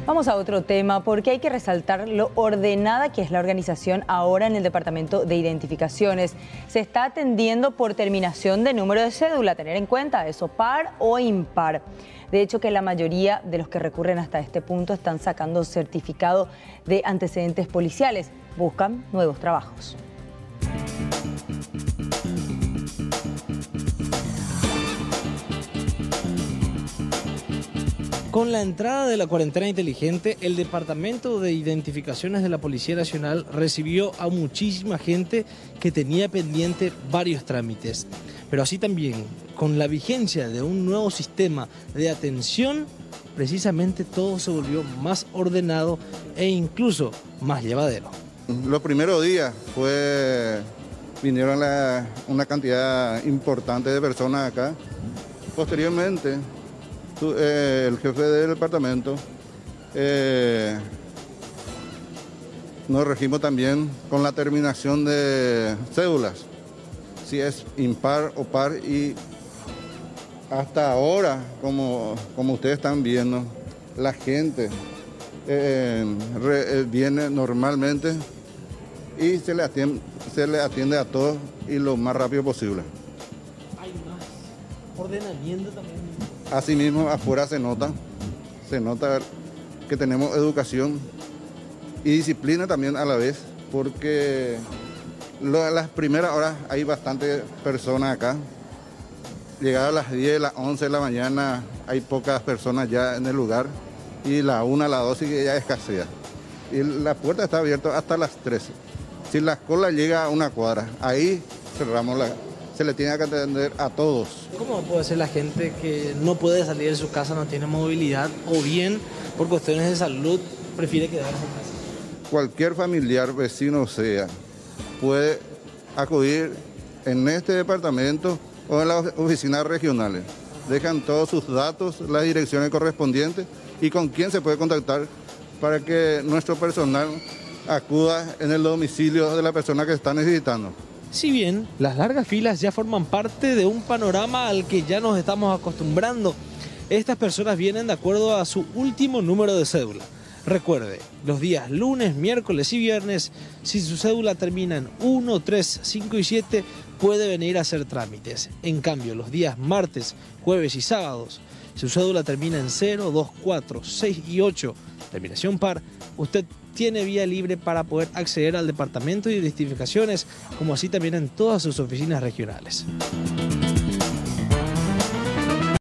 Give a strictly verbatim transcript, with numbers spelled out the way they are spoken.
Vamos a otro tema porque hay que resaltar lo ordenada que es la organización ahora en el Departamento de Identificaciones. Se está atendiendo por terminación de número de cédula, tener en cuenta eso, par o impar. De hecho, que la mayoría de los que recurren hasta este punto están sacando certificado de antecedentes policiales, buscan nuevos trabajos. Con la entrada de la cuarentena inteligente, el Departamento de Identificaciones de la Policía Nacional recibió a muchísima gente que tenía pendiente varios trámites. Pero así también, con la vigencia de un nuevo sistema de atención, precisamente todo se volvió más ordenado e incluso más llevadero. Los primeros días fue, vinieron la, una cantidad importante de personas acá. Posteriormente, el jefe del departamento eh, nos regimos también con la terminación de cédulas, si es impar o par, y hasta ahora, como, como ustedes están viendo, la gente eh, re, eh, viene normalmente y se le, atiende, se le atiende a todos y lo más rápido posible. Hay más ordenamiento también. Asimismo, afuera se nota, se nota que tenemos educación y disciplina también a la vez, porque lo, las primeras horas hay bastantes personas acá. Llegadas a las diez, las once de la mañana hay pocas personas ya en el lugar y la una, la dos ya escasea. Y la puerta está abierta hasta las trece. Si la cola llega a una cuadra, ahí cerramos la... se le tiene que atender a todos. ¿Cómo puede ser la gente que no puede salir de su casa, no tiene movilidad o bien por cuestiones de salud prefiere quedarse en casa? Cualquier familiar, vecino sea, puede acudir en este departamento o en las oficinas regionales. Dejan todos sus datos, las direcciones correspondientes y con quién se puede contactar para que nuestro personal acuda en el domicilio de la persona que está necesitando. Si bien las largas filas ya forman parte de un panorama al que ya nos estamos acostumbrando, estas personas vienen de acuerdo a su último número de cédula. Recuerde, los días lunes, miércoles y viernes, si su cédula termina en uno, tres, cinco y siete, puede venir a hacer trámites. En cambio, los días martes, jueves y sábados, si su cédula termina en cero, dos, cuatro, seis y ocho, terminación par, usted tiene vía libre para poder acceder al Departamento de Identificaciones, como así también en todas sus oficinas regionales.